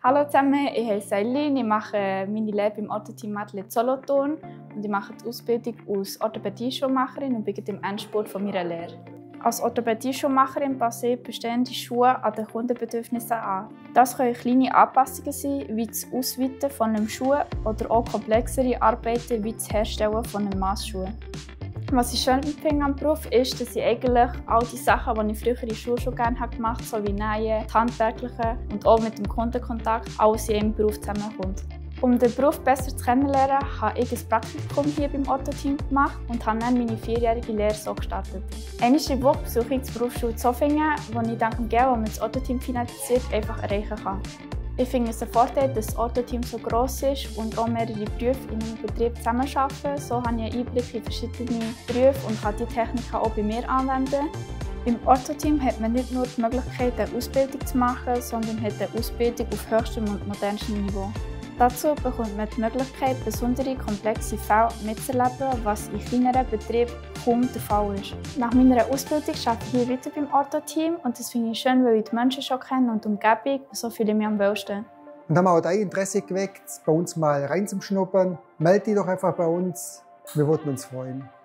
Hallo zusammen, ich heiße Eileen, ich mache meine Lehre beim Orthoteam Madeleine Solothurn und ich mache die Ausbildung als Orthopädie-Schuhmacherin und bin im Endspurt von meiner Lehre. Als Orthopädie-Schuhmacherin passe ich bestehende Schuhe an den Kundenbedürfnissen an. Das können kleine Anpassungen sein, wie das Ausweiten von einem Schuh oder auch komplexere Arbeiten wie das Herstellen von einem Massschuh. Was ich schön finde am Beruf ist, dass ich eigentlich all die Sachen, die ich früher in der Schule schon gerne gemacht habe, so wie Nähen, das Handwerkliche und auch mit dem Kundenkontakt, alles in einem Beruf zusammenkommt. Um den Beruf besser zu kennenlernen, habe ich ein Praktikum hier beim Orthoteam gemacht und habe dann meine 4-jährige Lehre so gestartet. Einmal in der Woche besuche ich die Berufsschule Zofingen, wo ich dank dem Geld, das mir das Orthoteam finanziert, einfach erreichen kann. Ich finde es ein Vorteil, dass das Orthoteam so gross ist und auch mehrere Berufe in einem Betrieb zusammenarbeiten. So habe ich einen Einblick in verschiedene Berufe und kann diese Techniken auch bei mir anwenden. Im Orthoteam hat man nicht nur die Möglichkeit, eine Ausbildung zu machen, sondern hat eine Ausbildung auf höchstem und modernstem Niveau. Dazu bekommt man die Möglichkeit, besondere komplexe Fälle mitzuerleben, was in kleineren Betrieben kaum der Fall ist. Nach meiner Ausbildung arbeite ich hier weiter beim Orthoteam und das finde ich schön, weil ich die Menschen schon kenne und die Umgebung, so fühle ich mich am wohlsten. Und haben auch dein Interesse geweckt, bei uns mal reinzuschnuppern. Melde dich doch einfach bei uns, wir würden uns freuen.